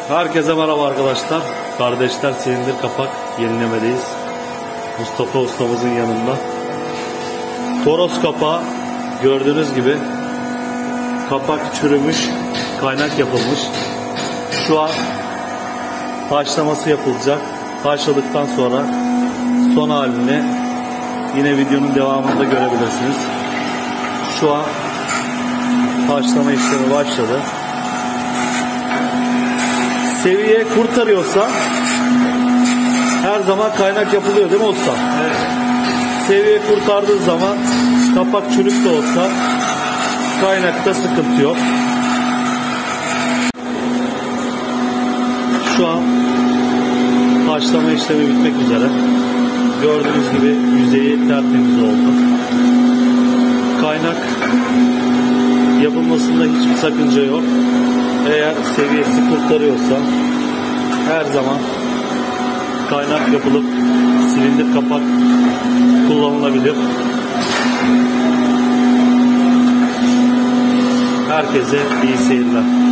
Herkese merhaba arkadaşlar. Kardeşler silindir kapak yenilemedeyiz. Mustafa ustamızın yanında. Toros kapağı gördüğünüz gibi kapak çürümüş, kaynak yapılmış. Şu an haşlaması yapılacak. Haşladıktan sonra son halini yine videonun devamında görebilirsiniz. Şu an haşlama işlemi başladı. Seviye kurtarıyorsa her zaman kaynak yapılıyor değil mi usta? Evet. Seviye kurtardığı zaman kapak çürük de olsa kaynakta sıkıntı yok. Şu an haşlama işlemi bitmek üzere. Gördüğünüz gibi yüzeyi tertemiz oldu. Kaynak yapılmasında hiçbir sakınca yok. Eğer seviyesi kurtarıyorsa her zaman kaynak yapılıp silindir kapak kullanılabilir. Herkese iyi seyirler.